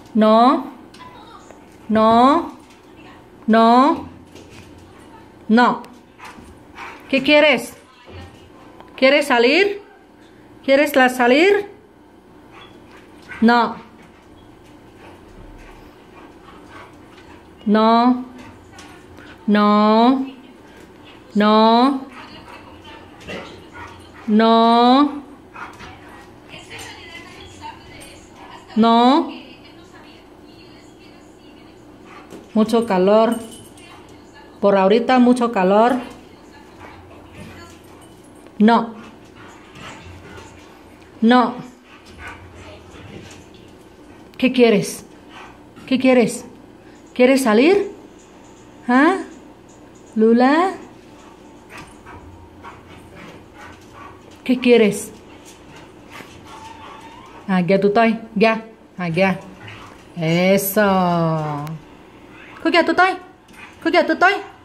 No. No. No. No. ¿Qué quieres? ¿Quieres salir? ¿Quieres salir? No. No. No. No. No. No. Mucho calor. Por ahorita mucho calor. No. No. ¿Qué quieres? ¿Qué quieres? ¿Quieres salir? ¿Ah? ¿Lula? ¿Qué quieres? Kìa tụi tôi, kìa. Kìa. Eso. Kìa tụi tôi. Kìa tụi tôi.